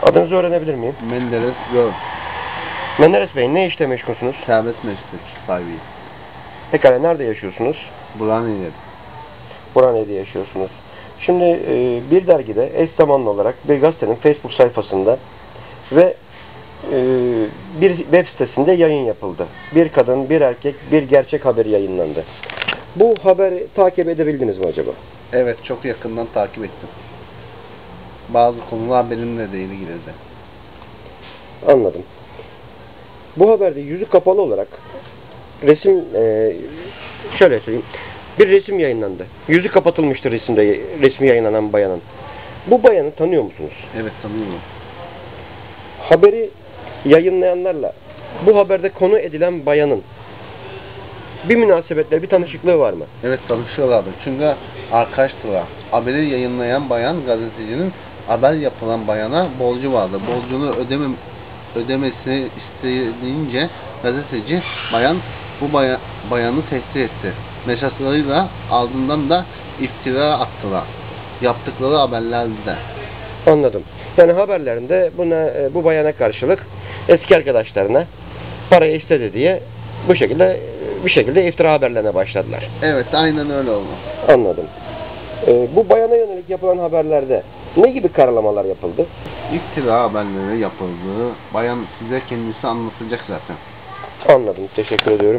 Adınızı öğrenebilir miyim? Menderes Göl. Menderes Bey, ne işle meşgulsünüz? Serbest meslek sahibi. Pekala, nerede yaşıyorsunuz? Burhaniye. Burhaniye'de yaşıyorsunuz. Şimdi bir dergide eş zamanlı olarak bir gazetenin Facebook sayfasında ve bir web sitesinde yayın yapıldı. Bir kadın, bir erkek, bir gerçek haberi yayınlandı. Bu haberi takip edebildiniz mi acaba? Evet, çok yakından takip ettim. Bazı konular benimle de ilgiliydi. Anladım. Bu haberde yüzü kapalı olarak resim, şöyle söyleyeyim, bir resim yayınlandı. Yüzü kapatılmıştır resmi yayınlanan bayanın. Bu bayanı tanıyor musunuz? Evet, tanıyorum. Haberi yayınlayanlarla bu haberde konu edilen bayanın bir münasebetle bir tanışıklığı var mı? Evet, tanışıyorlardı. Çünkü arkadaştılar. Haberi yayınlayan bayan, gazetecinin haber yapılan bayana borcu vardı. Borcunu ödemesini istediğince gazeteci bu bayanı tehdit etti. Mesajlarıyla ardından da iftira attılar. Yaptıkları haberlerde. Anladım. Yani haberlerinde bu bayana karşılık eski arkadaşlarına parayı istedi diye bir şekilde iftira haberlerine başladılar. Evet, aynen öyle oldu. Anladım. Bu bayana yönelik yapılan haberlerde ne gibi karalamalar yapıldı? İftira haberleri yapıldı. Bayan size kendisi anlatacak zaten. Anladım. Teşekkür ediyorum.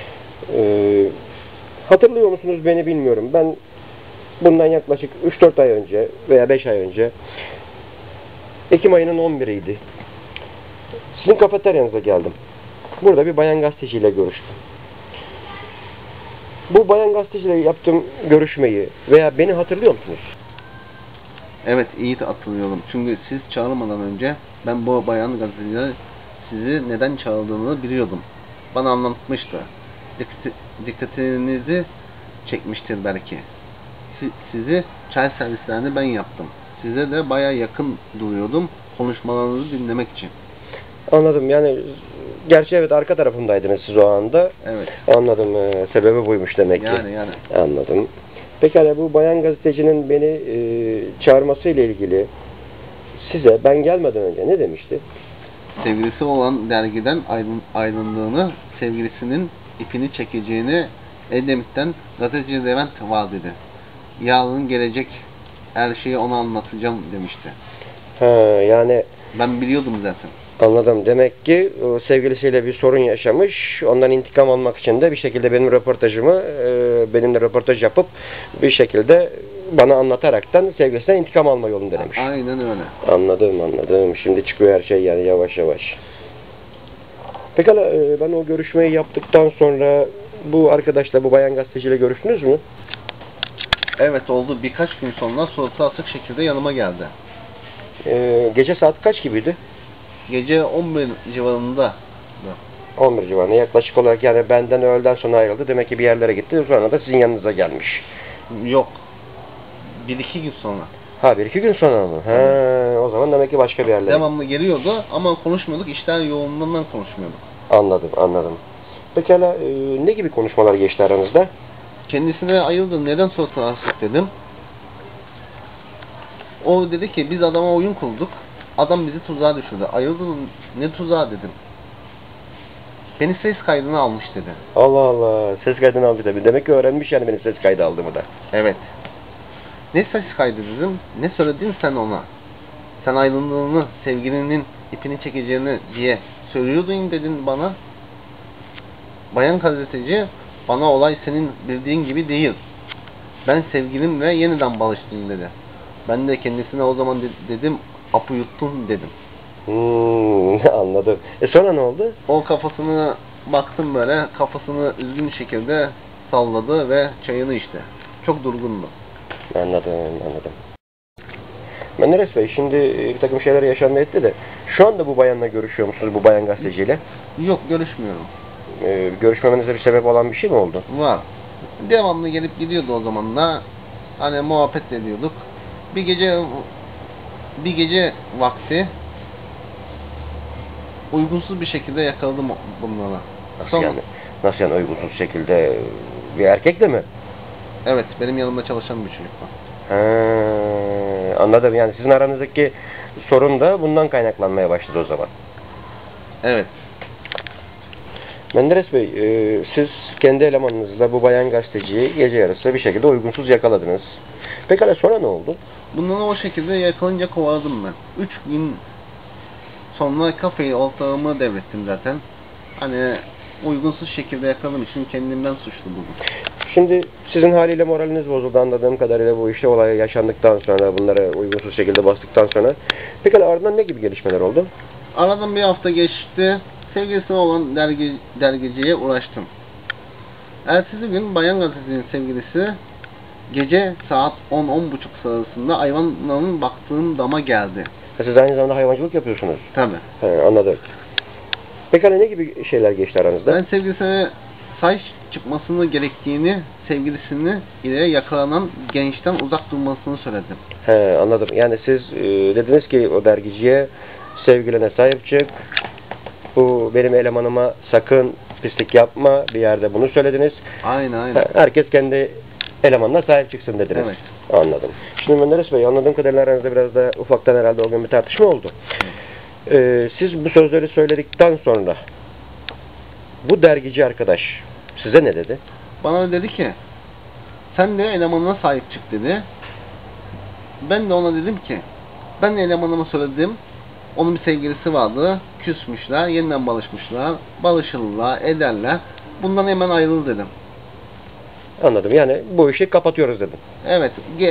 Hatırlıyor musunuz beni bilmiyorum. Ben bundan yaklaşık 3-4 ay önce veya 5 ay önce Ekim ayının 11'iydi. Sizin kafeteryanıza geldim. Burada bir bayan gazeteciyle görüştüm. Bu bayan gazeteciyle yaptığım görüşmeyi veya beni hatırlıyor musunuz? Evet, iyi de hatırlıyorum. Çünkü siz çağırmadan önce ben bu bayan gazeteciyle sizi neden çağırdığını biliyordum. Bana anlatmıştı. Dikkatinizi çekmiştir belki. Sizi çay servislerini ben yaptım. Size de bayağı yakın duruyordum konuşmalarınızı dinlemek için. Anladım. Yani gerçi evet, arka tarafımdaydınız siz o anda. Evet. Anladım. Sebebi buymuş demek ki. Yani. Anladım. Pekala, bu bayan gazetecinin beni çağırmasıyla ilgili size ben gelmeden önce ne demişti? Sevgilisi olan dergiden ayrıldığını, sevgilisinin ipini çekeceğini Edremit'ten gazeteci Levent var dedi. Yarın gelecek, her şeyi ona anlatacağım demişti. Yani ben biliyordum zaten. Anladım. Demek ki o sevgilisiyle bir sorun yaşamış. Ondan intikam almak için de bir şekilde benimle röportaj yapıp bir şekilde bana anlataraktan sevgilisinden intikam alma yolunu denemiş. Aynen öyle. Anladım. Şimdi çıkıyor her şey yani yavaş yavaş. Pekala, ben o görüşmeyi yaptıktan sonra bu arkadaşla, bu bayan gazeteciyle görüştünüz mü? Evet, oldu. Birkaç gün sonra suratı asık şekilde yanıma geldi. Gece saat kaç gibiydi? Gece 11 civarında. 11 civarında yaklaşık olarak, yani benden öğleden sonra ayrıldı. Demek ki bir yerlere gitti. Sonra da sizin yanınıza gelmiş. Yok. 1-2 gün sonra. 1-2 gün sonra mı? O zaman demek ki başka bir yerlere. Devamlı geliyordu ama konuşmuyorduk. İşler yoğunluğundan konuşmuyorduk. Anladım. Pekala, ne gibi konuşmalar geçti aranızda? Kendisine ayıldım. Neden suratı asık dedim. O dedi ki biz adama oyun kurduk. Adam bizi tuzağa düşürdü. Ayıldım, ne tuzağı dedim. Beni ses kaydına almış dedi. Allah, ses kaydını aldı tabii. Demek ki öğrenmiş yani benim ses kaydı aldığımı da. Evet. Ne ses kaydı dedim. Ne söyledin sen ona? Sen ayrıldığını, sevgilinin ipini çekeceğini diye söylüyordun dedin bana. Bayan gazeteci, bana olay senin bildiğin gibi değil. Ben sevgilimle yeniden barıştım dedi. Ben de kendisine o zaman dedim, apı yuttun dedim. Anladım. Sonra ne oldu? O kafasını baktım böyle, kafasını üzgün şekilde salladı ve çayını içti. Çok durgundu. Anladım. Menderes Bey, şimdi bir takım şeyler yaşandı etti de şu anda bu bayanla görüşüyor musunuz, bu bayan gazeteciyle? Yok, görüşmüyorum. Görüşmemenize bir sebep olan bir şey mi oldu? Var. Devamlı gelip gidiyordu o zaman da. Hani muhabbet ediyorduk. Bir gece vakti uygunsuz bir şekilde yakaladım bunları. Nasıl yani uygunsuz şekilde? Bir erkekle mi? Evet, benim yanımda çalışan bir çocuk var. Anladım. Yani sizin aranızdaki sorun da bundan kaynaklanmaya başladı o zaman. Evet. Menderes Bey, siz kendi elemanınızla bu bayan gazeteciyi gece yarısı bir şekilde uygunsuz yakaladınız. Pekala sonra ne oldu? Bundan o şekilde yakalayınca kovaladım ben. 3 gün sonra kafeyi ortağıma devrettim zaten. Hani uygunsuz şekilde yakaladığım için kendimden suçlu buldum. Şimdi sizin haliyle moraliniz bozuldu anladığım kadarıyla bu işte olay yaşandıktan sonra, bunları uygunsuz şekilde bastıktan sonra. Pekala ardından ne gibi gelişmeler oldu? Aradan bir hafta geçti. Sevgilisine olan dergiciye uğraştım. Ertesi gün Bayan Gazeteci'nin sevgilisi gece saat 10-10.30 sırasında hayvanların baktığım dama geldi. Siz aynı zamanda hayvancılık yapıyorsunuz. Tabii. Anladım. Pekala ne gibi şeyler geçti aranızda? Ben sevgilisine saç çıkmasını gerektiğini, sevgilisini ile yakalanan gençten uzak durmasını söyledim. Anladım. Yani siz dediniz ki o dergiciye sevgiline sahip çık. Bu benim elemanıma sakın pislik yapma. Bir yerde bunu söylediniz. Aynen. Herkes kendi elemanına sahip çıksın dediniz. Evet. Anladım. Şimdi Menderes Bey anladığım kadarıyla aranızda biraz da ufaktan herhalde o gün bir tartışma oldu. Siz bu sözleri söyledikten sonra bu dergici arkadaş size ne dedi? Bana dedi ki sen de elemanına sahip çık dedi. Ben de ona dedim ki ben de elemanıma söyledim. Onun bir sevgilisi vardı. Küsmüşler. Yeniden barışmışlar. Barışırlar. Ederler. Bundan hemen ayrıl dedim. Anladım. Yani bu işi kapatıyoruz dedim. Evet.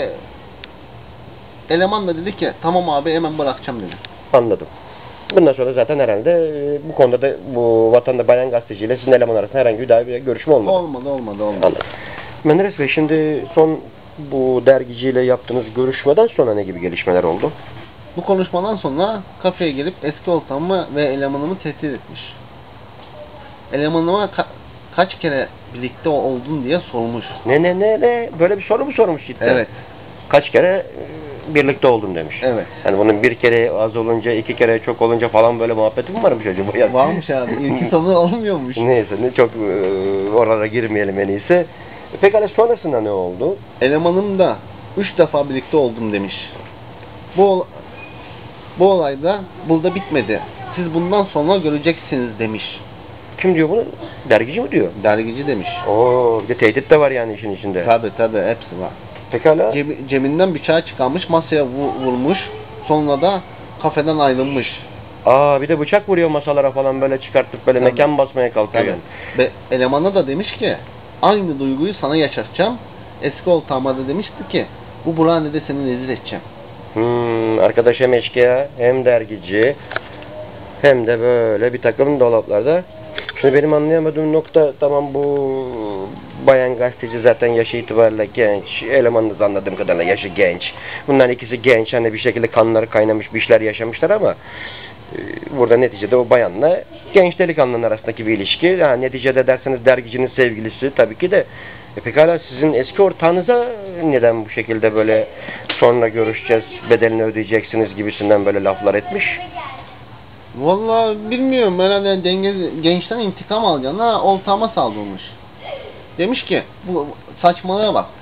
Eleman da dedi ki tamam abi hemen bırakacağım dedi. Anladım. Bundan sonra zaten herhalde bu konuda da bu vatanda bayan gazeteciyle sizin eleman arasında herhangi bir görüşme olmadı. Olmadı. Anladım. Menderes Bey şimdi son bu dergiciyle yaptığınız görüşmeden sonra ne gibi gelişmeler oldu? Bu konuşmadan sonra kafeye gelip eski ortamımı ve elemanımı tehdit etmiş. Elemanıma kaç kere birlikte oldun diye sormuş. Ne? Böyle bir soru mu sormuş cidden? Evet. Kaç kere birlikte oldun demiş. Evet. Yani bunun bir kere az olunca, iki kere çok olunca falan böyle muhabbeti mi varmış acaba? Yani? Varmış abi. İlki sonu olmuyormuş. Neyse çok oralara girmeyelim en iyisi. Pekala sonrasında ne oldu? Elemanım da 3 defa birlikte oldum demiş. Bu olay da burada bitmedi. Siz bundan sonra göreceksiniz demiş. Kim diyor bunu? Dergici mi diyor? Dergici demiş. Bir de tehdit de var yani işin içinde. Tabii hepsi var. Pekala. Cebinden bıçağı çıkarmış, masaya vurmuş. Sonra da kafeden ayrılmış. Bir de bıçak vuruyor masalara falan böyle çıkartıp böyle mekan basmaya kalkıyor. Yani. Ve elemana da demiş ki aynı duyguyu sana yaşatacağım. Eski ortağıma da demişti ki bu Burhane'de seni rezil edeceğim. Arkadaş hem eşkıya hem dergici hem de böyle bir takım dolaplarda. Şimdi benim anlayamadığım nokta tamam bu bayan gazeteci zaten yaşı itibariyle genç. Elemanınız anladığım kadarıyla yaşı genç. Bunların ikisi genç. Hani bir şekilde kanları kaynamış bir işler yaşamışlar ama burada neticede o bayanla genç delikanlının arasındaki bir ilişki. Yani neticede derseniz dergicinin sevgilisi tabii ki de pekala sizin eski ortağınıza neden bu şekilde böyle sonra görüşeceğiz, bedelini ödeyeceksiniz gibisinden böyle laflar etmiş? Vallahi bilmiyorum. Herhalde gençten intikam alacağına ortağıma saldırmış. Demiş ki bu saçmalığa bak.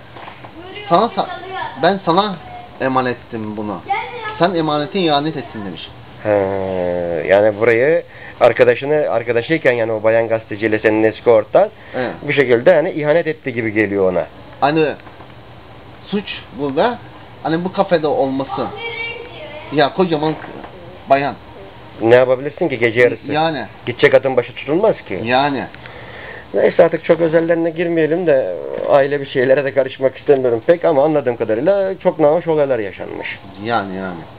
Ben sana emanet ettim bunu. Sen emanetin ihanet ettin demiş. Yani burayı arkadaşıyken yani o bayan gazeteciyle senin eski ortağın bir şekilde hani ihanet etti gibi geliyor ona. Hani suç burada hani bu kafede olması. Ya kocaman bayan. Ne yapabilirsin ki gece yarısı? Yani. Gidecek atın başı tutulmaz ki. Yani. Neyse artık çok özellerine girmeyelim de aile bir şeylere de karışmak istemiyorum pek ama anladığım kadarıyla çok nahoş olaylar yaşanmış. Yani.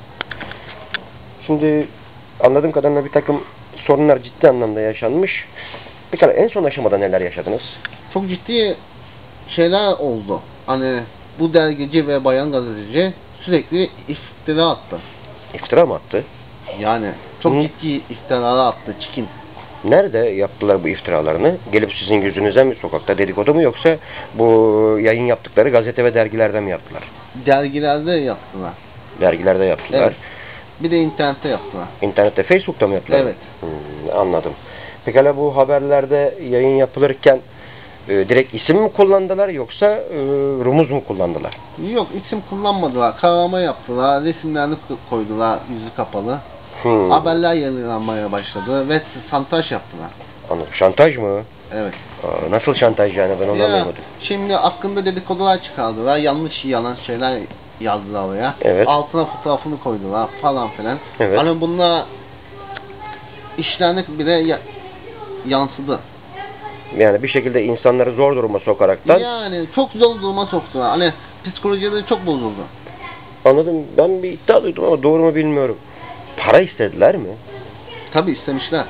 Şimdi anladığım kadarıyla bir takım sorunlar ciddi anlamda yaşanmış. Pekala en son aşamada neler yaşadınız? Çok ciddi şeyler oldu. Hani bu dergici ve bayan gazeteci sürekli iftira attı. İftira mı attı? Yani çok ciddi iftiralar attı. Çikin. Nerede yaptılar bu iftiralarını? Gelip sizin yüzünüze mi, sokakta dedikodu mu yoksa bu yayın yaptıkları gazete ve dergilerde mi yaptılar? Dergilerde yaptılar. Dergilerde yaptılar. Evet. Bir de internette yaptılar. İnternette, Facebook'ta mı yaptılar? Evet. Anladım. Pekala bu haberlerde yayın yapılırken direkt isim mi kullandılar yoksa rumuz mu kullandılar? Yok, isim kullanmadılar. Karalama yaptılar. Resimlerini koydular yüzü kapalı. Haberler yayınlanmaya başladı ve şantaj yaptılar. Anladım. Şantaj mı? Evet. Nasıl şantaj yani, ben onu anlamadım. Şimdi hakkında dedikodular çıkardılar. Yanlış yalan şeyler yazdılar oraya. Evet. Altına fotoğrafını koydular falan filan. Evet. Hani bunlar işlerine bile yansıdı. Yani bir şekilde insanları zor duruma sokaraktan. Yani çok zor duruma soktular. Hani psikolojileri çok bozuldu. Anladım. Ben bir iddia duydum ama doğru mu bilmiyorum. Para istediler mi? Tabi istemişler.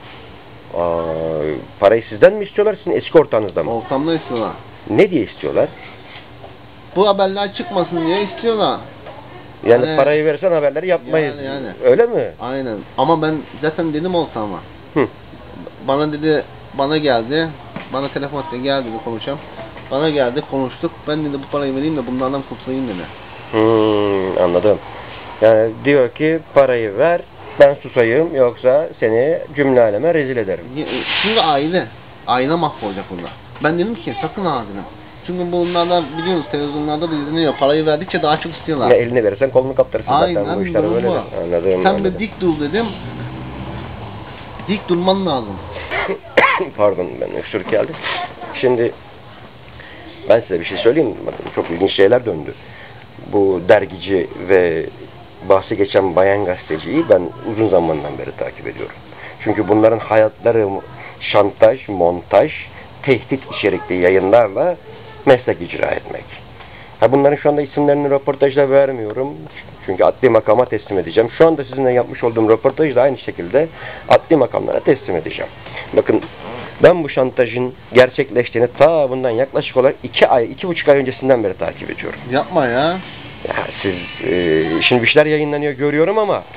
Parayı sizden mi istiyorlar, sizin eski ortağınızdan mı? Ortamda istiyorlar. Ne diye istiyorlar? Bu haberler çıkmasın diye istiyorlar. Yani hani, parayı verirsen haberleri yapmayız. Yani. Öyle mi? Aynen. Ama ben zaten dedim ortağıma. Bana dedi, bana geldi. Bana telefon etti, gel dedi konuşalım. Bana geldi, konuştuk. Ben dedi bu parayı vereyim de bunlardan kurtulayım dedi. Anladım. Yani diyor ki parayı ver, ben susayım, yoksa seni cümle aleme rezil ederim. Çünkü aile mahvolacak bunda. Ben dedim ki sakın ağzını. Çünkü bunlardan biliyorsunuz, televizyonlarda da izleniyor. Parayı verdikçe daha çok istiyorlar. Ya eline verirsen kolunu kaptırırsın zaten, bu işler böyle. Anladım. Sen de dik dur dedim. Dik durman lazım. Pardon, ben öksürük geldi. Şimdi ben size bir şey söyleyeyim mi? Bakın, çok ilginç şeyler döndü. Bu dergici ve bahsi geçen bayan gazeteciyi ben uzun zamandan beri takip ediyorum. Çünkü bunların hayatları şantaj, montaj, tehdit içerikli yayınlarla meslek icra etmek. Bunların şu anda isimlerini röportajda vermiyorum. Çünkü adli makama teslim edeceğim. Şu anda sizinle yapmış olduğum röportajı da aynı şekilde adli makamlara teslim edeceğim. Bakın, ben bu şantajın gerçekleştiğini ta bundan yaklaşık olarak 2,5 ay öncesinden beri takip ediyorum. Yapma ya. Ya siz, şimdi bir şeyler yayınlanıyor görüyorum ama